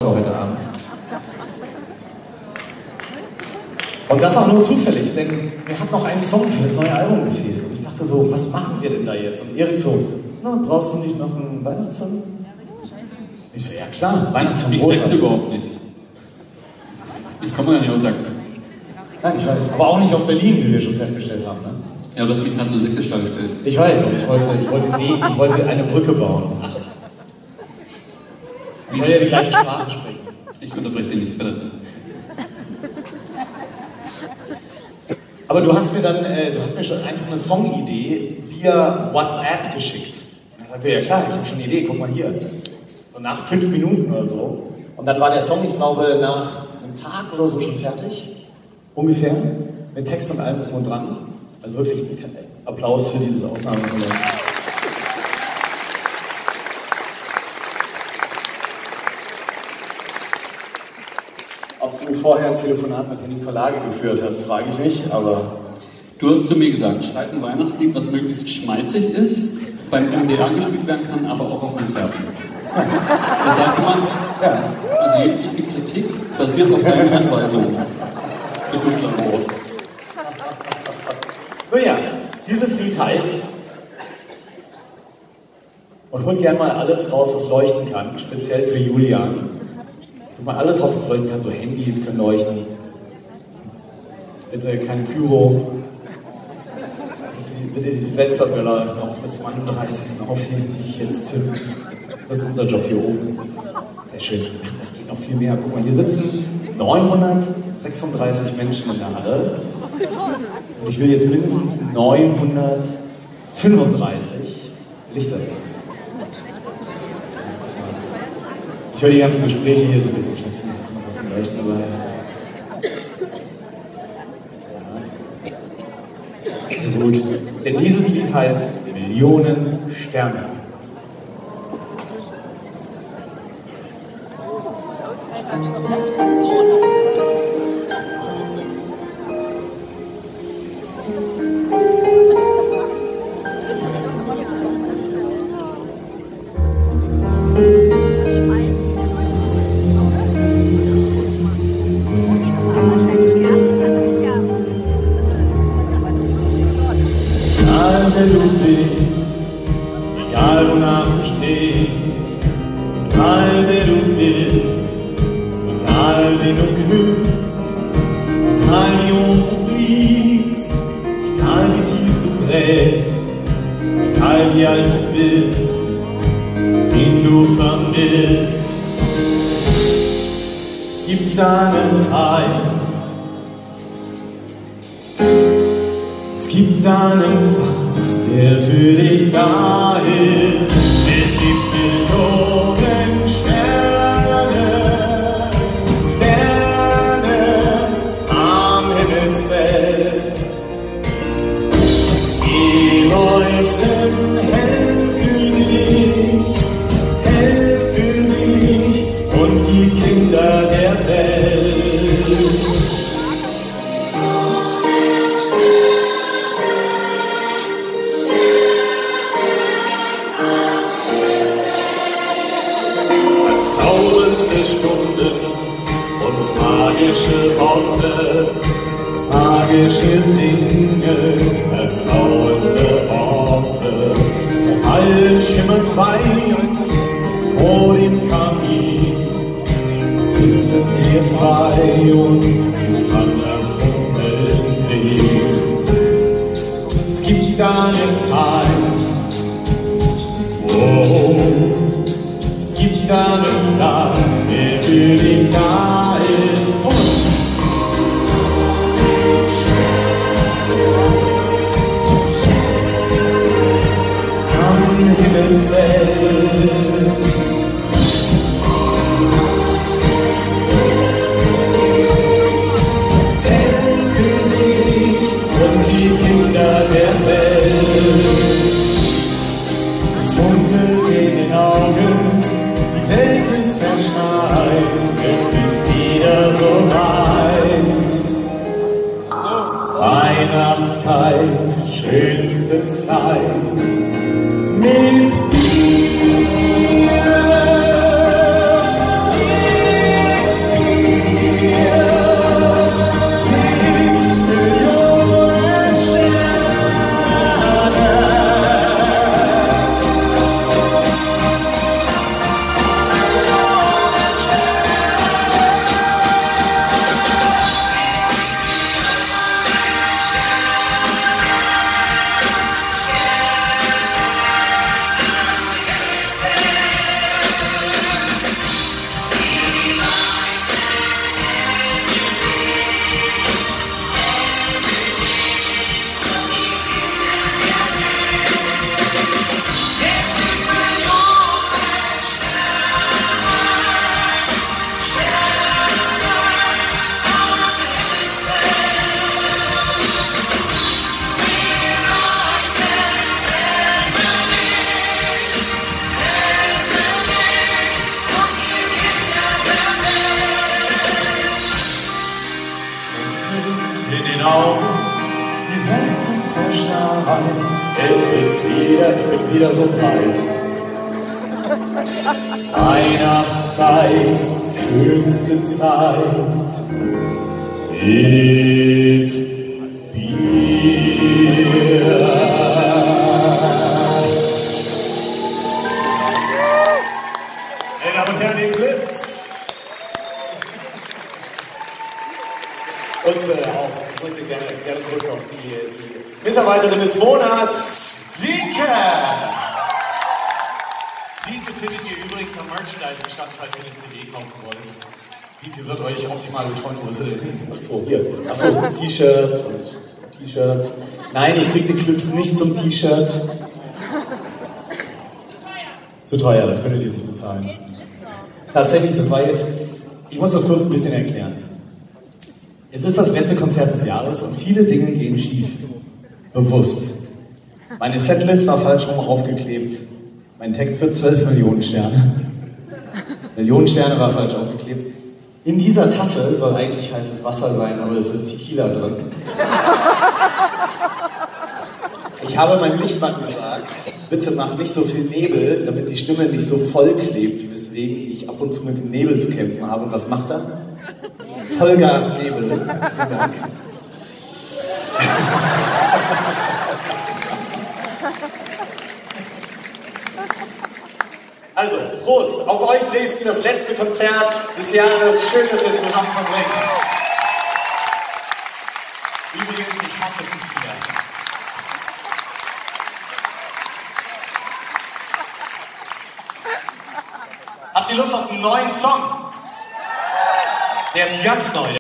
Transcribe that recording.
heute Abend. Und das auch nur zufällig, denn mir hat noch ein Song für das neue Album gefehlt. Und ich dachte so, was machen wir denn da jetzt? Und Erik so, na, brauchst du nicht noch einen Weihnachtssong? Ich so, ja klar, Weihnachtssong großartig. Ich überhaupt nicht. Ich komme ja nicht aus Sachsen. Nein, ich weiß. Aber auch nicht aus Berlin, wie wir schon festgestellt haben. Ne? Ja, aber das mich gerade so sächsisch dargestellt. Ich weiß, und ich wollte eine Brücke bauen. Wir sollen ja die gleiche Sprache sprechen. Ich unterbreche dich nicht, bitte. Aber du hast mir schon einfach eine Songidee via WhatsApp geschickt. Und dann sagte er, ja klar, ich habe schon eine Idee, guck mal hier. So nach 5 Minuten oder so. Und dann war der Song, ich glaube, nach einem Tag oder so schon fertig. Ungefähr. Mit Text und allem drum und dran. Also wirklich Applaus für dieses Ausnahmetalent. Ob du vorher ein Telefonat mit Henning Verlage geführt hast, frage ich mich, aber... Du hast zu mir gesagt, schreib ein Weihnachtslied, was möglichst schmalzig ist, beim MDR gespielt werden kann, aber auch auf Konzerten. Da sagt jemand, ja. Also jegliche Kritik basiert auf deinen Anweisungen. Der dunkle Wort. Nun ja, dieses Lied heißt... Und holt gerne mal alles raus, was leuchten kann, speziell für Julian. Guck mal, alles raus, was leuchten kann, so Handys können leuchten. Bitte kein Pyro. Bitte die Silvesterböller noch bis zum 31. aufheben, nicht jetzt zünden. Das ist unser Job hier oben. Sehr schön. Ach, das geht noch viel mehr. Guck mal, hier sitzen 936 Menschen in der Halle. Und ich will jetzt mindestens 935 Lichter sehen. Ich höre die ganzen Gespräche hier so ein bisschen schätzen, jetzt mal was zum Leuchten dabei. Ja. Gut. Denn dieses Lied heißt Millionen Sterne. Traum. Die Welt ist verschneit, es ist wieder, ich bin wieder so breit. Weihnachtszeit, schönste Zeit mit Bier. Meine Damen und Herren, Eclipse. Und auch, ich wollte gerne kurz auf die Mitarbeiterin des Monats, Wieke. Wieke findet ihr übrigens am Merchandising-Stand, falls ihr eine CD kaufen wollt. Wieke wird euch optimal betreuen. Wo ist sie denn? Achso, hier. Achso, es sind T-Shirts und T-Shirts. Nein, ihr kriegt Eclipse nicht zum T-Shirt. Zu teuer, das könntet ihr nicht bezahlen. Tatsächlich, das war jetzt, ich muss das kurz ein bisschen erklären. Es ist das letzte Konzert des Jahres und viele Dinge gehen schief. Bewusst. Meine Setlist war falsch rum aufgeklebt. Mein Text wird 12 Millionen Sterne. Millionen Sterne war falsch aufgeklebt. In dieser Tasse soll eigentlich heißes Wasser sein, aber es ist Tequila drin. Ich habe meinem Lichtmann gesagt, bitte mach nicht so viel Nebel, damit die Stimme nicht so voll klebt, weswegen ich ab und zu mit dem Nebel zu kämpfen habe. Was macht er? Vollgas-Nebel. Vielen Dank. Also, Prost auf euch Dresden, das letzte Konzert des Jahres. Schön, dass wir es zusammen verbringen. Übrigens, ich hasse Tequila. Habt ihr Lust auf einen neuen Song? Der ist ganz neu.